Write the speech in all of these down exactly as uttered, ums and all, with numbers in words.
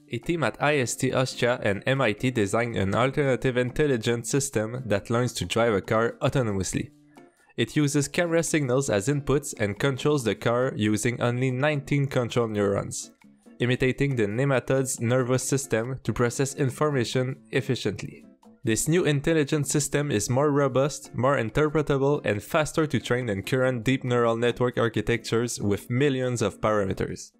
A team at I S T Austria and M I T designed an alternative intelligent system that learns to drive a car autonomously. It uses camera signals as inputs and controls the car using only nineteen control neurons, imitating the nematod's nervous system to process information efficiently. This new intelligent system is more robust, more interpretable, and faster to train than current deep neural network architectures with millions of parameters.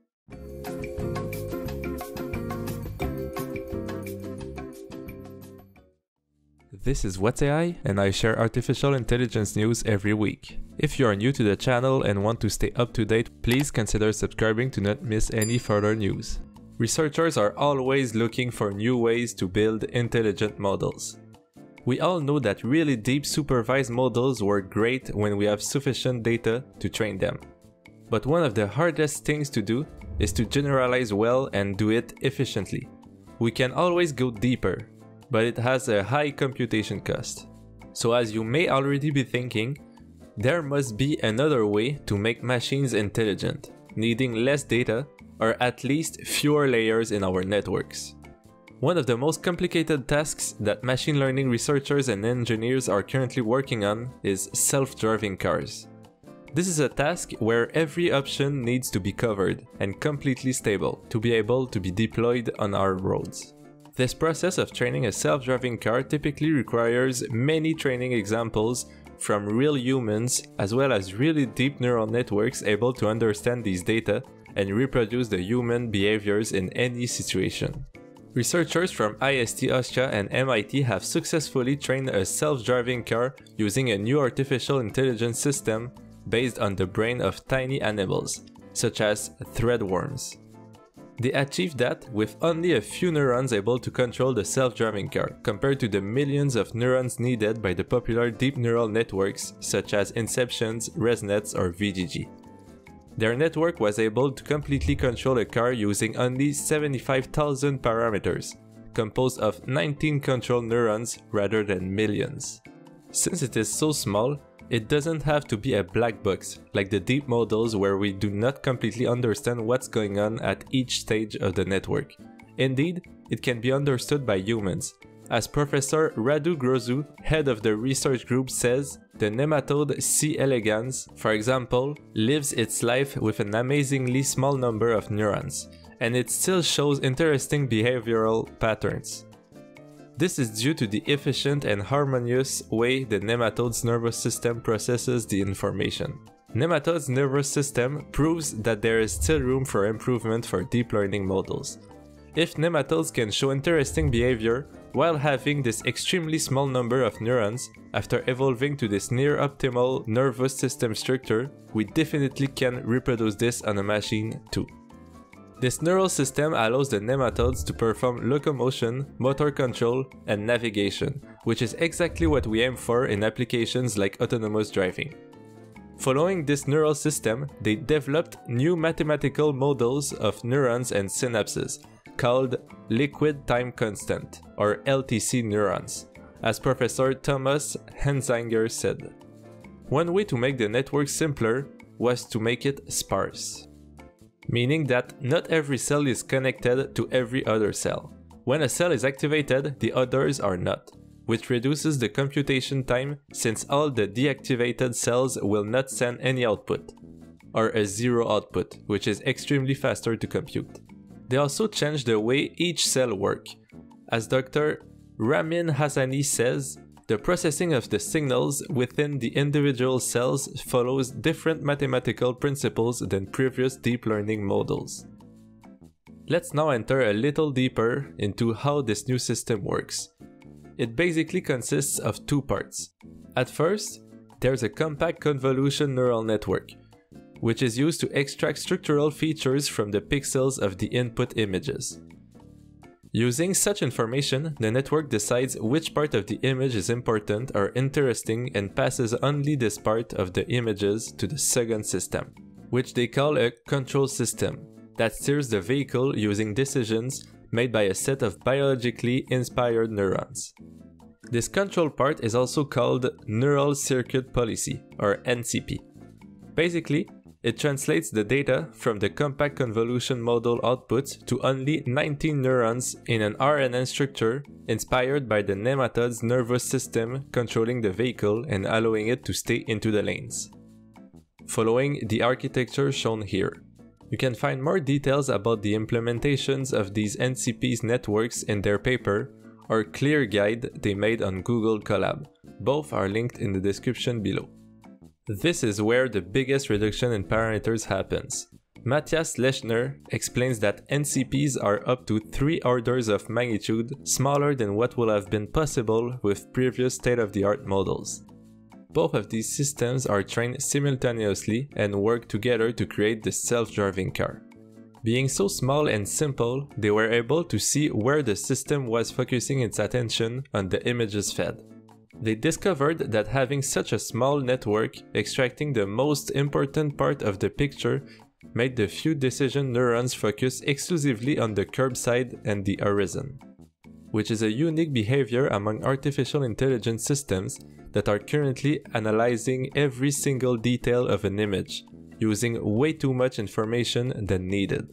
This is What's A I, and I share artificial intelligence news every week. If you are new to the channel and want to stay up to date, please consider subscribing to not miss any further news. Researchers are always looking for new ways to build intelligent models. We all know that really deep supervised models work great when we have sufficient data to train them. But one of the hardest things to do is to generalize well and do it efficiently. We can always go deeper, but it has a high computation cost. So as you may already be thinking, there must be another way to make machines intelligent, needing less data or at least fewer layers in our networks. One of the most complicated tasks that machine learning researchers and engineers are currently working on is self-driving cars. This is a task where every option needs to be covered and completely stable to be able to be deployed on our roads. This process of training a self-driving car typically requires many training examples from real humans as well as really deep neural networks able to understand these data and reproduce the human behaviors in any situation. Researchers from I S T Austria and M I T have successfully trained a self-driving car using a new artificial intelligence system based on the brain of tiny animals, such as threadworms. They achieved that with only a few neurons able to control the self-driving car, compared to the millions of neurons needed by the popular deep neural networks such as Inceptions, ResNets, or V G G. Their network was able to completely control a car using only seventy-five thousand parameters, composed of nineteen control neurons rather than millions. Since it is so small, it doesn't have to be a black box, like the deep models where we do not completely understand what's going on at each stage of the network. Indeed, it can be understood by humans. As Professor Radu Grozu, head of the research group, says, the nematode C. elegans, for example, lives its life with an amazingly small number of neurons, and it still shows interesting behavioral patterns. This is due to the efficient and harmonious way the nematode's nervous system processes the information. Nematode's nervous system proves that there is still room for improvement for deep learning models. If nematodes can show interesting behavior while having this extremely small number of neurons, after evolving to this near-optimal nervous system structure, we definitely can reproduce this on a machine too. This neural system allows the nematodes to perform locomotion, motor control, and navigation, which is exactly what we aim for in applications like autonomous driving. Following this neural system, they developed new mathematical models of neurons and synapses, called liquid time constant, or L T C neurons, as Professor Thomas Henzinger said. One way to make the network simpler was to make it sparse, meaning that not every cell is connected to every other cell. When a cell is activated, the others are not, which reduces the computation time since all the deactivated cells will not send any output, or a zero output, which is extremely faster to compute. They also changed the way each cell works. As Doctor Ramin Hassani says, the processing of the signals within the individual cells follows different mathematical principles than previous deep learning models. Let's now enter a little deeper into how this new system works. It basically consists of two parts. At first, there's a compact convolution neural network, which is used to extract structural features from the pixels of the input images. Using such information, the network decides which part of the image is important or interesting and passes only this part of the images to the second system, which they call a control system, that steers the vehicle using decisions made by a set of biologically inspired neurons. This control part is also called Neural Circuit Policy, or N C P. Basically, It translates the data from the compact convolution model output to only nineteen neurons in an R N N structure inspired by the nematod's nervous system controlling the vehicle and allowing it to stay into the lanes. Following the architecture shown here. You can find more details about the implementations of these N C Ps networks in their paper or clear guide they made on Google Colab. Both are linked in the description below. This is where the biggest reduction in parameters happens. Matthias Lechner explains that N C Ps are up to three orders of magnitude smaller than what would have been possible with previous state-of-the-art models. Both of these systems are trained simultaneously and work together to create the self-driving car. Being so small and simple, they were able to see where the system was focusing its attention on the images fed. They discovered that having such a small network extracting the most important part of the picture made the few decision neurons focus exclusively on the curbside and the horizon, which is a unique behavior among artificial intelligence systems that are currently analyzing every single detail of an image, using way too much information than needed.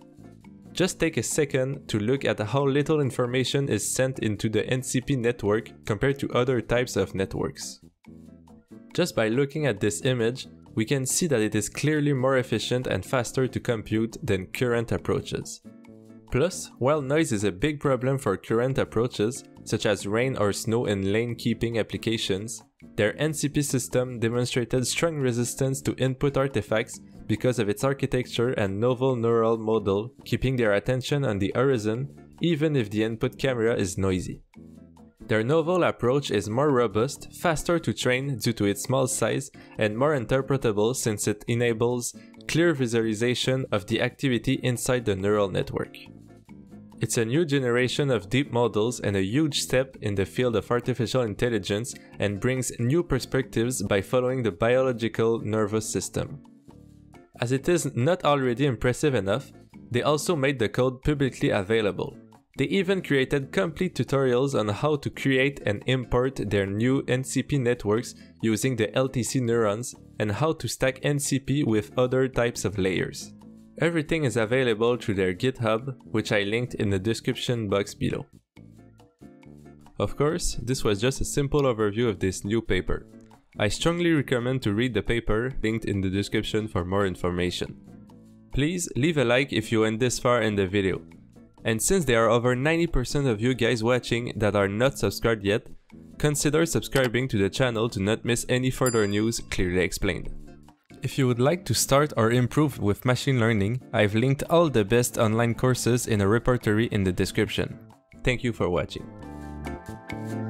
Just take a second to look at how little information is sent into the N C P network compared to other types of networks. Just by looking at this image, we can see that it is clearly more efficient and faster to compute than current approaches. Plus, while noise is a big problem for current approaches, such as rain or snow in lane keeping applications, their N C P system demonstrated strong resistance to input artifacts because of its architecture and novel neural model, keeping their attention on the horizon even if the input camera is noisy. Their novel approach is more robust, faster to train due to its small size, and more interpretable since it enables clear visualization of the activity inside the neural network. It's a new generation of deep models and a huge step in the field of artificial intelligence and brings new perspectives by following the biological nervous system. As it is not already impressive enough, they also made the code publicly available. They even created complete tutorials on how to create and import their new N C P networks using the L T C neurons and how to stack N C P with other types of layers. Everything is available through their GitHub, which I linked in the description box below. Of course, this was just a simple overview of this new paper. I strongly recommend to read the paper linked in the description for more information. Please leave a like if you went this far in the video. And since there are over ninety percent of you guys watching that are not subscribed yet, consider subscribing to the channel to not miss any further news clearly explained. If you would like to start or improve with machine learning, I've linked all the best online courses in a repertory in the description. Thank you for watching.